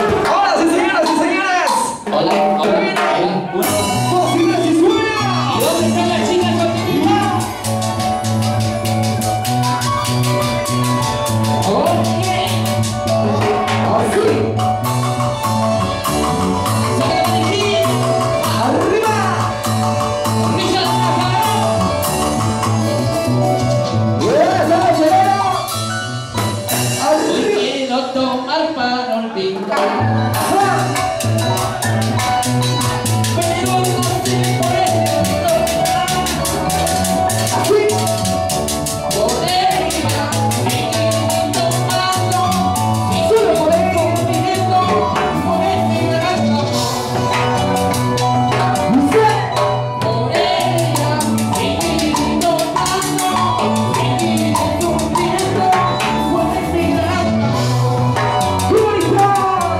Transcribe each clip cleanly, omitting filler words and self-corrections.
Ahora sí, señoras y señores. Hola, hola, hola. Dos y tres y suena. ¿Y dónde están las chicas solteritas? Oye, Así. saca la manejita. Arriba. Brilla de la cara. Eso, señor. Hoy Arriba. quiero tomar para olvidar. Pero no sé por esto. Así. Por ella, me tomando. Solo por ahí. Por este gran amor. Usted. Por ella, seguir tomando, seguir sufriendo, por este gran amor. Comunidad.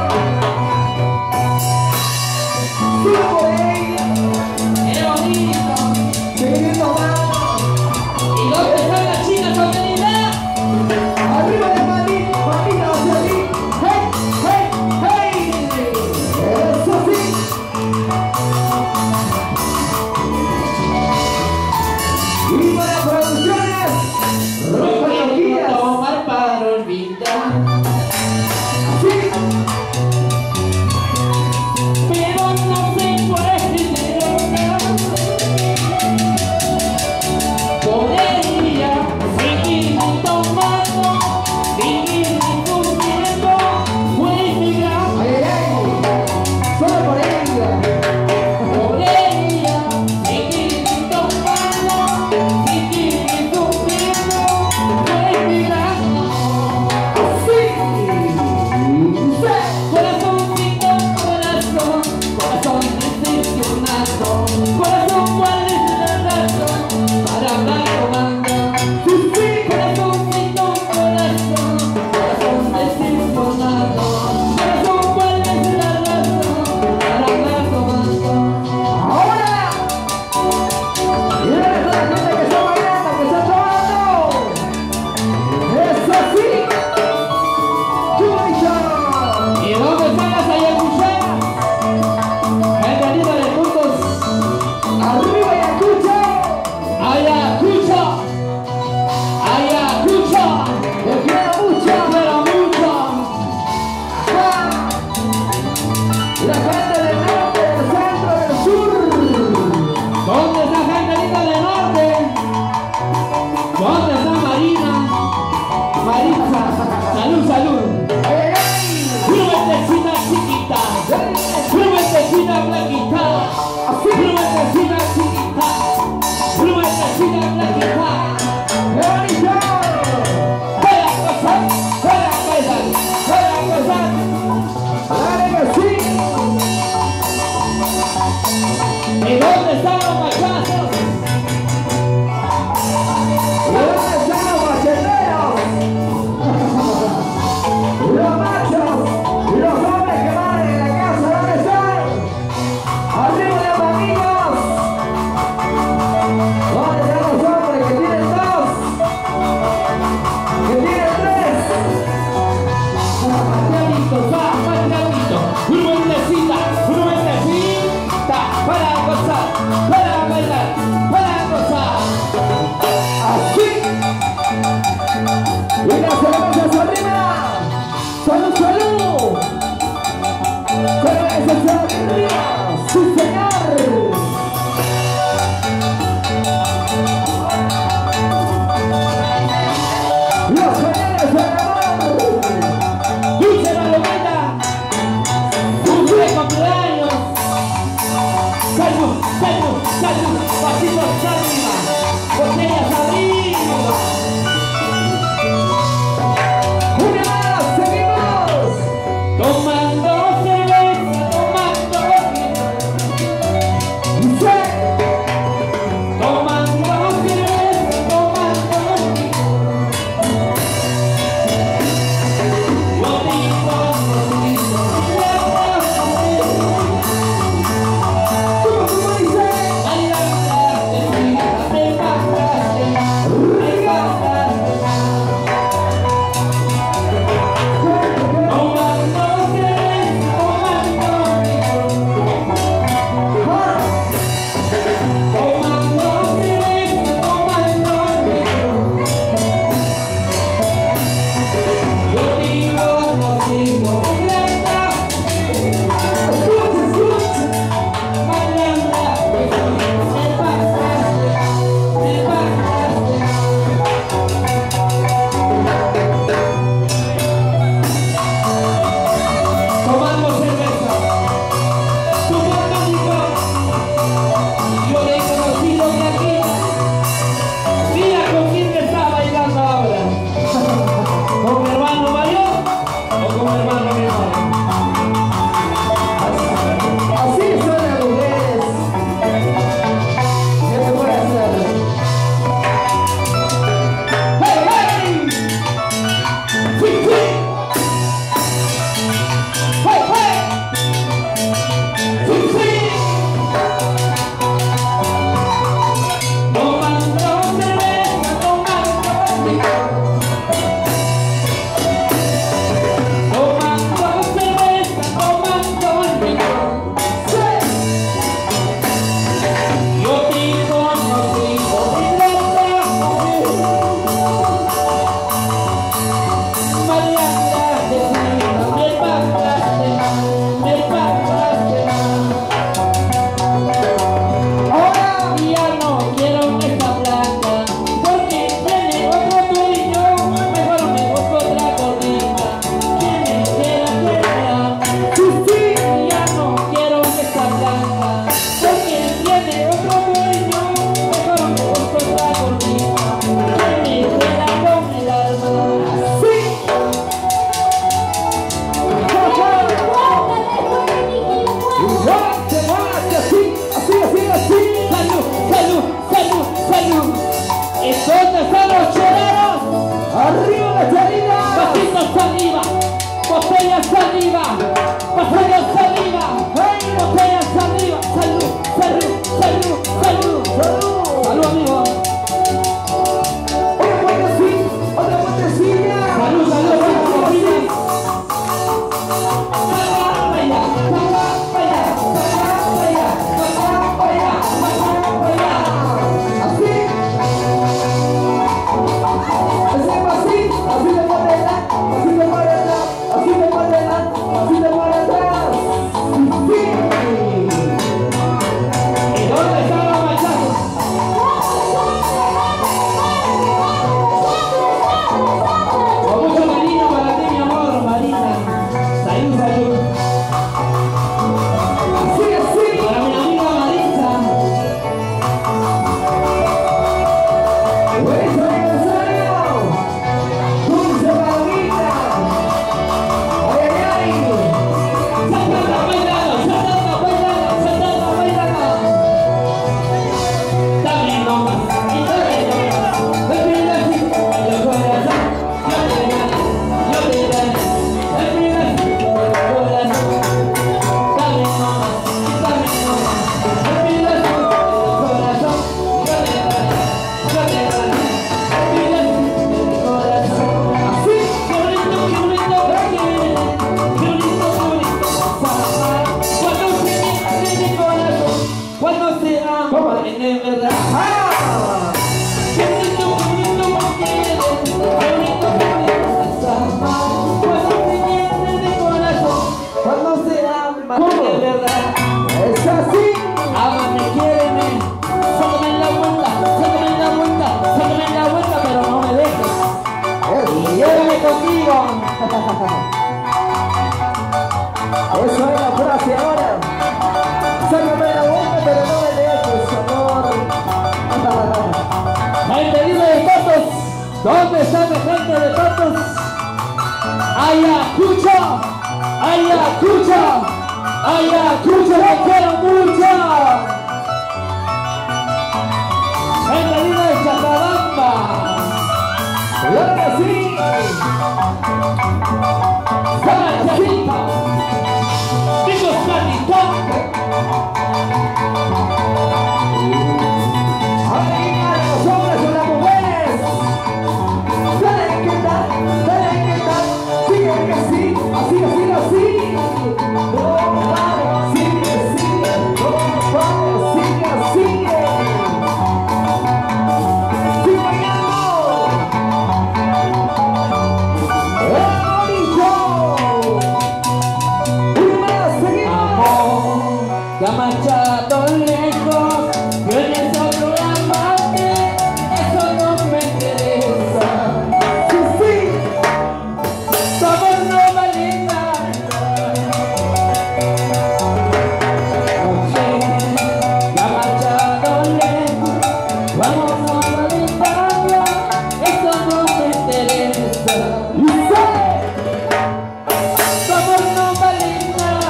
Solo por ahí. ¡Qué bonito! Seguir tomando. ¿Y dónde están las chicas solteritas? Arriba de Madrid. Mamita hacia ti. Hey, hey, hey. Eso sí. Y para producciones. Hoy Ropa quiero Loquillas. tomar para olvidar, Sí. pero no sé por este gran por ella, seguir tomando, seguir sufriendo, fue mi gran Ay, ay, ay. Solo por ella. por ella, seguir tomando, seguir sufriendo, fue mi gran Así. Sí. corazoncito, corazón, corazón decepcionado, corazón, ¿cuál es la razón para hablar tomando? Sí, sí. Corazoncito, corazón, corazón decepcionado, corazón, ¿cuál es la razón para hablar tomando? Ahora. Y ahora está la gente que está bailando, que está tomando. Eso sí. ¡Qué bonito! ¿Y dónde están las ayacuchanas? Gente linda de puntos. Arriba Ayacucho. Ayacucho, Ayacucho, Te quiero mucho. quiero mucho. Ajá. La gente del norte, del centro, del sur. ¿Dónde está gente linda del norte? ¿Dónde está Marina? Marisa, salud, salud. Ay, ay, Frumentecina chiquita, frumentecina blanquita, frumentecina chiquita, frumentecina blanquita. ¡qué bonito! Para gozar, para bailar, para gozar. ¡Dale que sí! ¿Y dónde están los machazos? ¿Y dónde están los macheteros? Los machos y los hombres que van en la casa, ¿dónde están? ¡Arriba los amigos! ¿Dónde están los hombres que tienen dos? ¿Que tienen tres? Machadito, machadito, frumentecita, frumentecita, para gozar, para bailar, para gozar. Así. Y las cervezas arriba. ¡Salud, salud! ¡Cervezas arriba! ¡Sí, señor! ¡Los señores del amor! Dulce Palomita, cumple cumpleaños. Salud, salud, salud, pasitos arriba, botellas arriba. ¡Una más! ¡Seguimos! Eso es la frase ahora. Sácame la boca, pero no me dejes, amor. Bienvenido de Totos. ¿Dónde está mi gente de Totos? Ayacucho, Ayacucho, Ayacucho, lo quiero mucho. Bienvenido de Chacabamba. Claro que sí. Sanchacita, digo Sanita. Arriba los hombres o las mujeres. Dale que tal, sigue que sí, así, así, así. No vale, sigue, sigue, no vale, sigue, sigue. Sigue bailando. El amarillo. Uno más, seguimos. Ya marchado lejos, tienes otro amante, eso no me interesa. Sí, sí. Tu amor no vale nada. Oye, ya marchado lejos, tu amor no vale nada, eso no me interesa. Y sé. Tu amor no vale nada.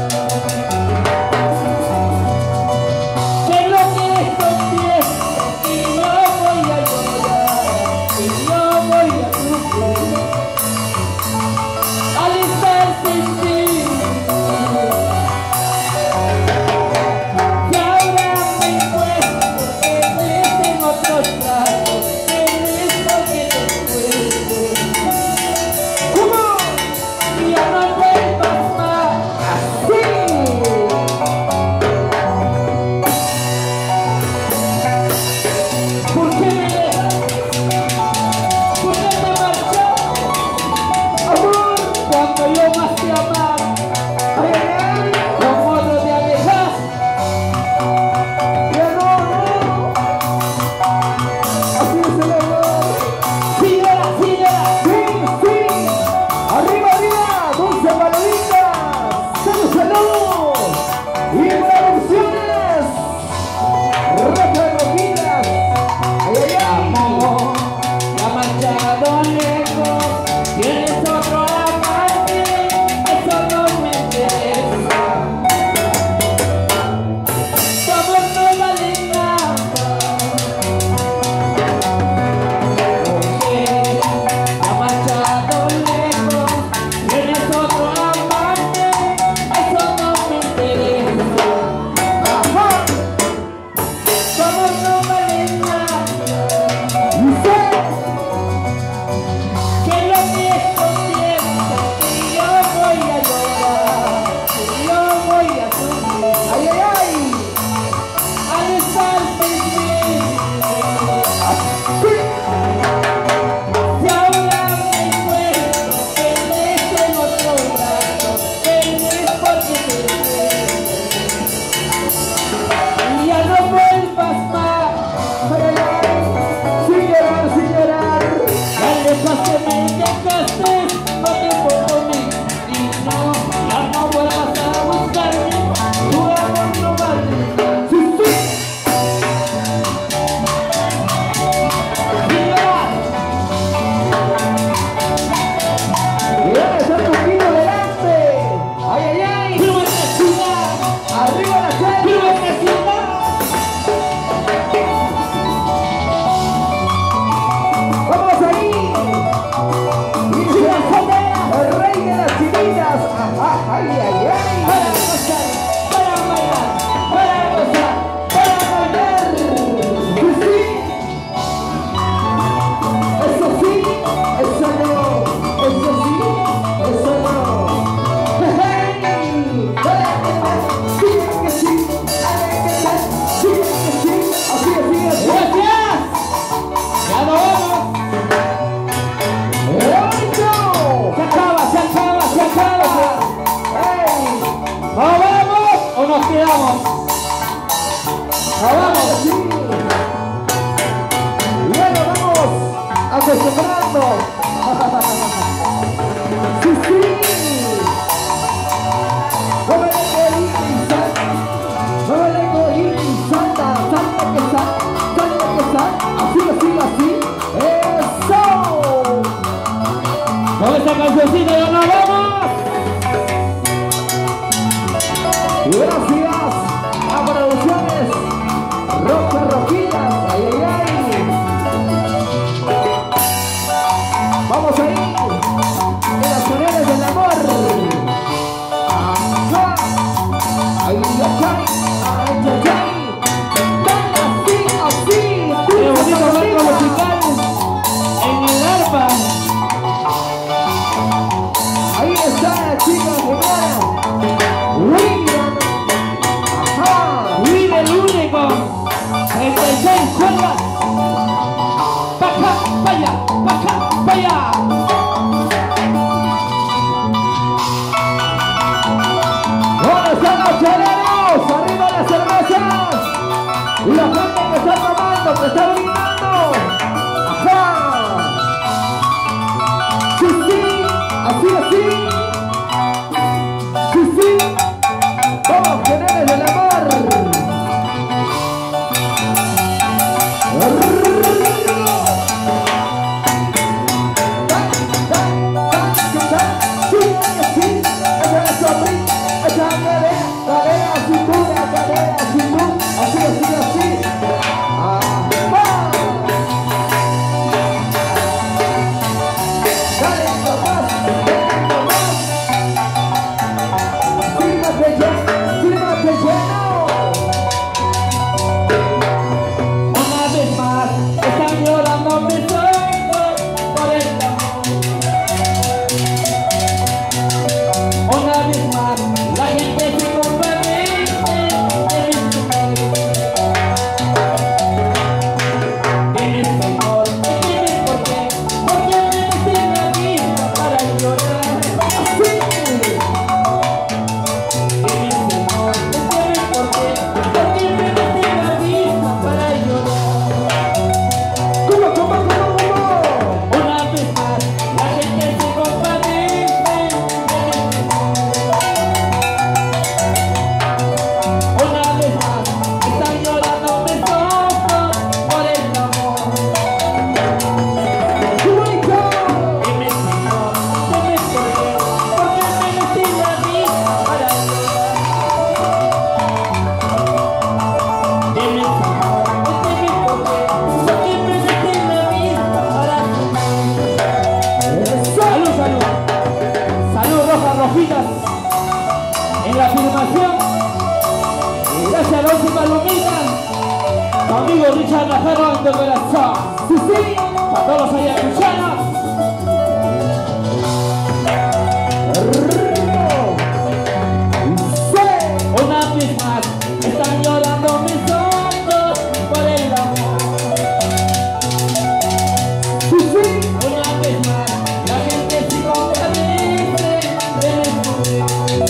Que lo que esto tiempo y yo voy a llorar y yo voy a sufrir al estar sin ti. Y ahora me encuentro en otros brazos, en esto que te encuentro. Y ya no vuelvas más. Sí. ¿Por qué me dejas? ¿Por qué te marchas? Amor. Cuando yo más te amaba, Ay, ay, ay. con otro te alejas. Ya no. Así es el amor. Síguela, síguela. Sí, sí. Arriba, arriba. Dulce Palomita. Salud, salud. Y producciones. Roca de Roquitas. Ay, ay, ay. Amor, ya marchado lejos, tienes otro amante, eso no me interesa. Tu amor no vale nada. Oye, ya marchado lejos, tienes otro amante, eso no me interesa. Ajá. Tu amor no vale nada. Y sé. Que lo que esto tiempo y yo voy a llorar, y yo voy a sufrir Ay, ay, ay. al estar sin ti. Sí. Y ahora me encuentro feliz en otro brazo, feliz porque te quiero. Y ya no vuelvas más, Ay, ay, ay. Sin llorar, sin llorar. ya lejos que me dejaste, no te puedo mentir, no, ya no vuelvas a buscarme, tu amor no vale nada. Sí, sí. Bien, está tu poquito delante. Ay, ay, ay. ¡Viva esta ciudad! Arriba la serie. ¡Viva esta ciudad! Vamos ahí. Y el rey de las chinitas. Ajá, ay, ay, ay. Para gozar, para bailar, para gozar, para bailar. Sí, sí. Eso sí, eso no. Eso sí, eso no. Hey, sigue que sí, dale que tal, sigue que sí, así, así, así. ¡Gracias! ¡Ya nos vamos! ¡Bonito! ¡Se acaba, se acaba, se acaba! ¡Ey! ¿Nos vamos o nos quedamos? ¡Nos vamos! Sí. Ya nos vamos acostumbrando. Sí, sí. Y la gente que está tomando, que está brindando. Ajá. Sí, sí, así, así. Sí, sí. Vamos, generes del amor. En la filmación, gracias a Rosy Palomita, tu amigo Richard Najarro de corazón. Sí, sí, para todos los ayacuchanos. Una vez más, están llorando mis ojos por el amor. Sí, sí, una vez más, la gente se contradice de mi mujer.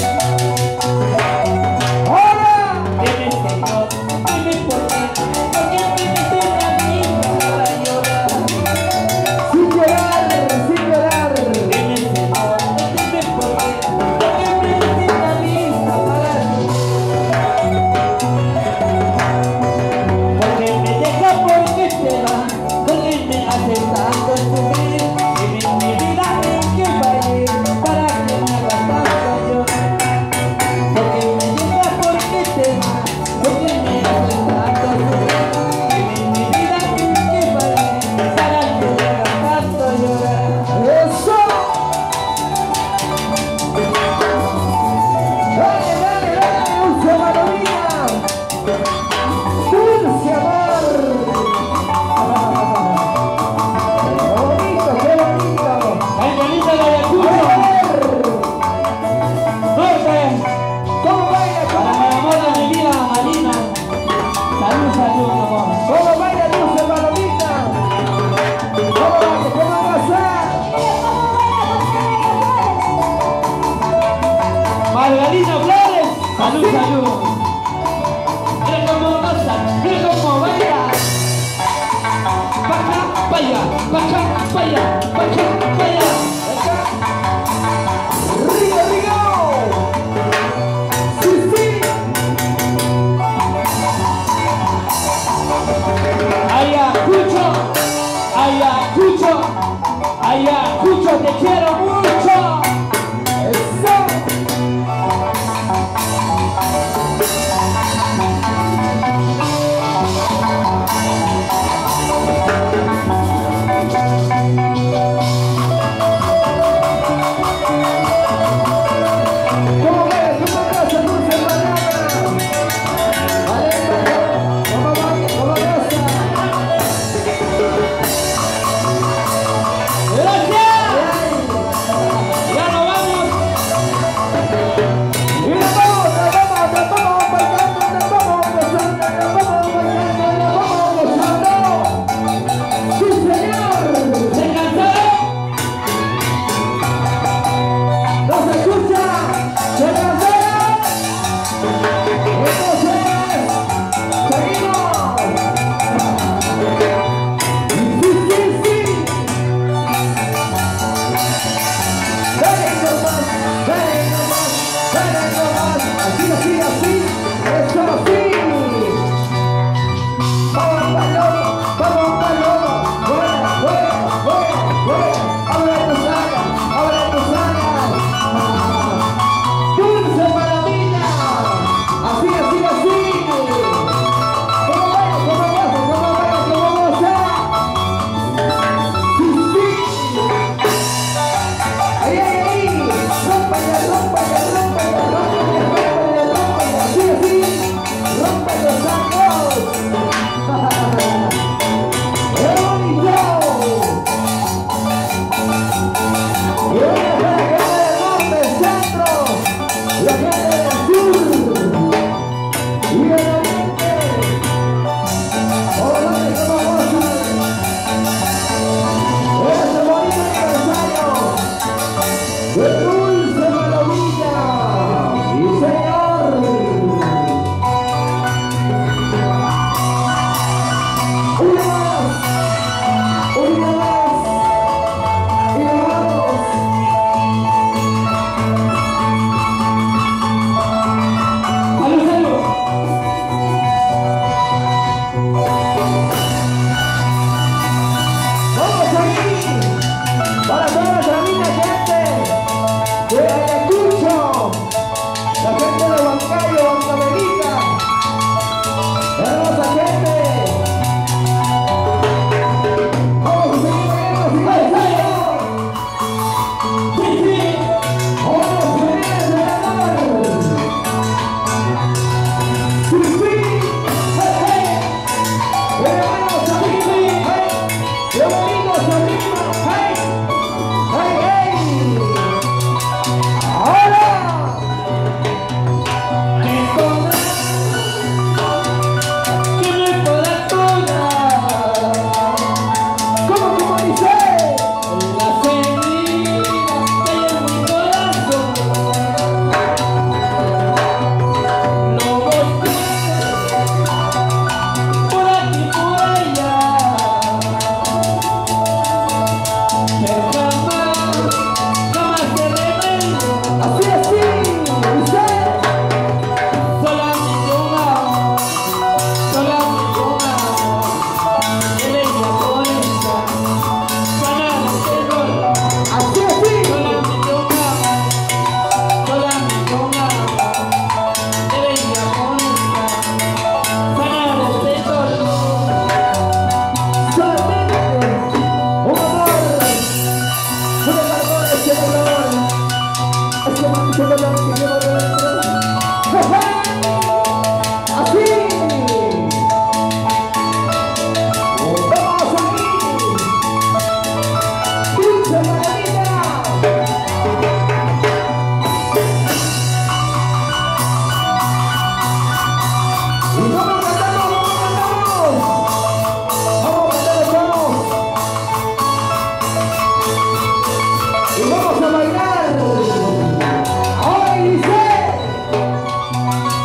Margarita Flores, salud, salud. Mira cómo goza, mira cómo baila. Baja, vaya, baja, vaya, baja, vaya. Rigo, Rigo. Sí, sí. Ayacucho, Ayacucho, Ayacucho, te quiero mucho. Eso. centro, la gente del sur y el oriente. Ahora que vamos a este bonito aniversario de Dulce Palomilla. ¡Sí, señor! Una más y nos vamos. ¡Salud, salud! Vamos ahí para toda nuestra linda gente de Ayacucho, la gente de Huancayo, Huancavelica, hermosa gente. Vamos a seguir bailando, ¡Sí, sí! vamos a seguir bailando. Sí, sí, hey, hermanos, amigos, hey, bienvenidos a Lima, hey, hey, hey. Ahora. ¡Que me pueda tocar! ¿Cómo dice? La ferida que hay en mi corazón. No busqué por aquí por allá, pero jamás se remedio. Así, dice. Solamente una que venía por esa ganar este gol. Así, Solamente una que venía por esa ganar este gol. solamente un amor, ese dolor que llevo dentro. Así. Vamos aquí. Dulce Maravilla. Y vamos a cantar todos. Y vamos a bailar. Ahora dice.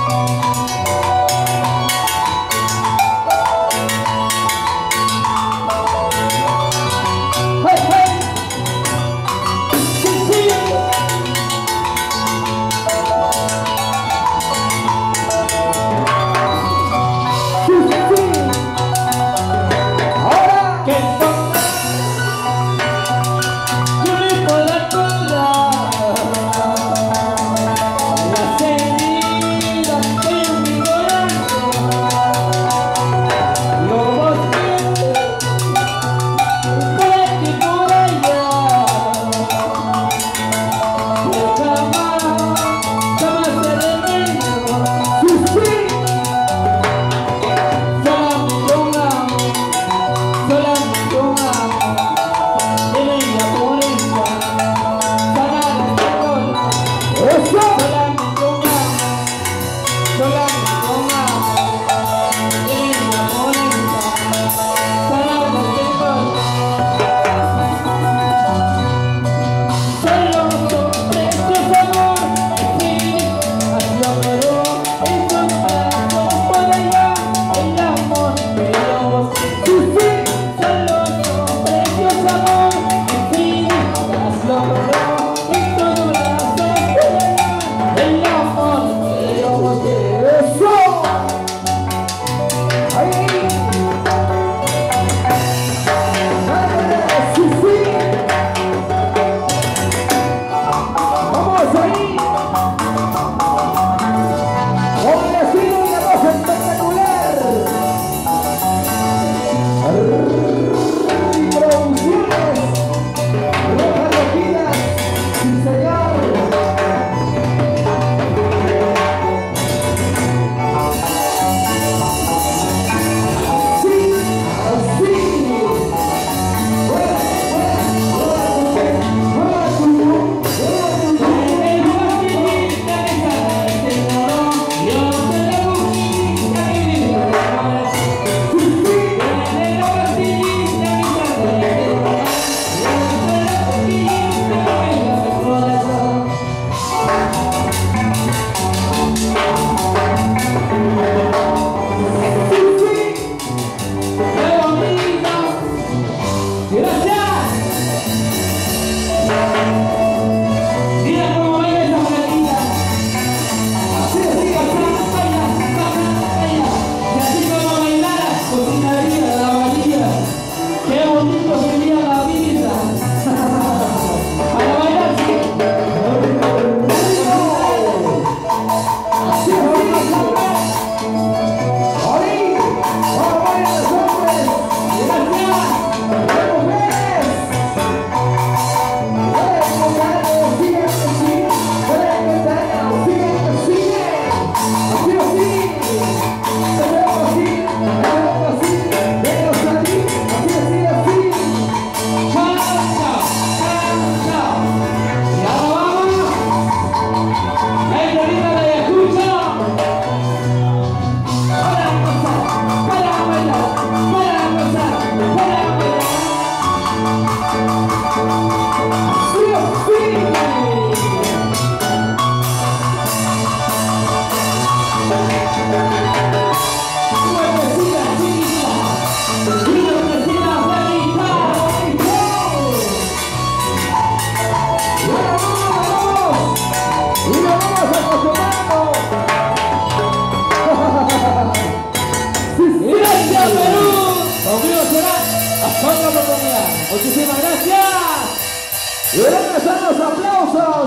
Y están los aplausos.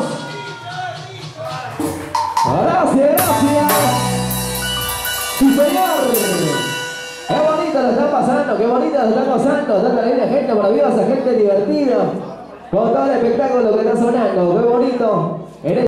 Gracias, gracias. Sí, señor. Qué bonito lo están pasando, qué bonito lo están pasando. Tanta linda gente maravillosa, gente divertida. Con todo el espectáculo que está sonando. Qué bonito.